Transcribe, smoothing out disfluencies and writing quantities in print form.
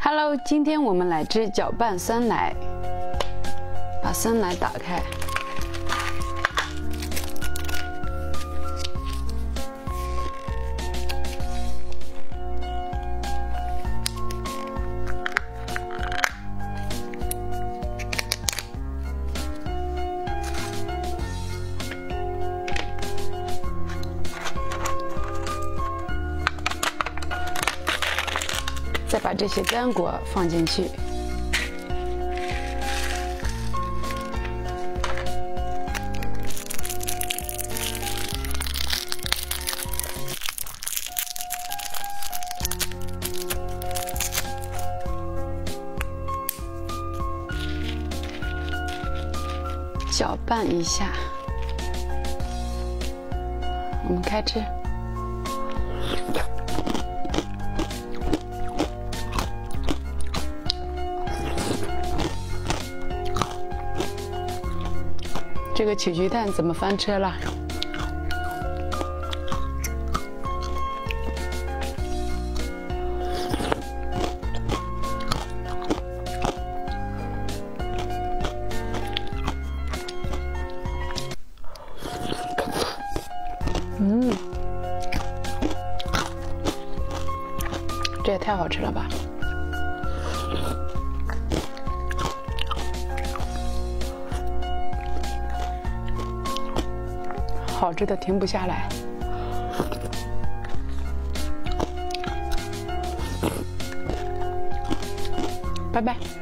Hello， 今天我们来搅拌酸奶，把酸奶打开。再把这些干果放进去，搅拌一下，我们开吃。 这个曲奇蛋怎么翻车了？这也太好吃了吧！ 好吃的停不下来，拜拜。